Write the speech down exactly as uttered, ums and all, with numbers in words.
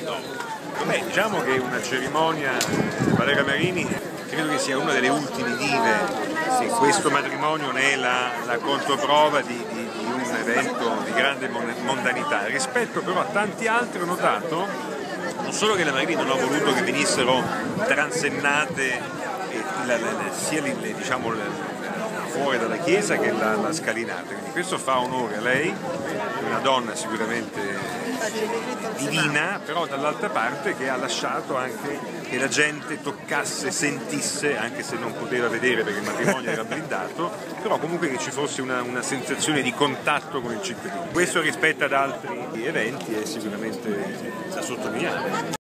Beh, diciamo che una cerimonia, Valeria Marini credo che sia una delle ultime dive. Sì, questo matrimonio ne è la, la controprova di, di, di un evento di grande mondanità. Rispetto però a tanti altri ho notato non solo che le Marini non ha voluto che venissero transennate eh, la, la, la, sia le, le, diciamo, le, fuori dalla chiesa che la, la scalinata, quindi questo fa onore a lei, una donna sicuramente divina, però dall'altra parte che ha lasciato anche che la gente toccasse, sentisse, anche se non poteva vedere perché il matrimonio era blindato, però comunque che ci fosse una, una sensazione di contatto con il cittadino. Questo rispetto ad altri eventi è sicuramente da sottolineare.